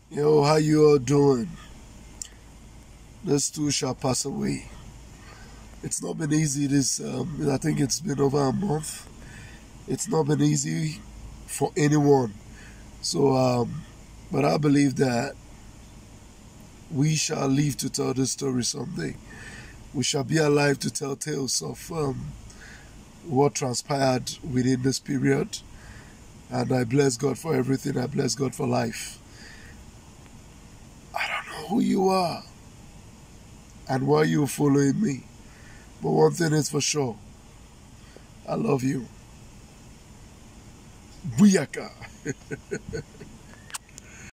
Yo, how you all doing? This too shall pass away. It's not been easy I think it's been over a month. It's not been easy for anyone. So, but I believe that we shall live to tell this story someday. We shall be alive to tell tales of what transpired within this period. And I bless God for everything. I bless God for life. I don't know who you are and why you're following me. But one thing is for sure, I love you. Booyaka.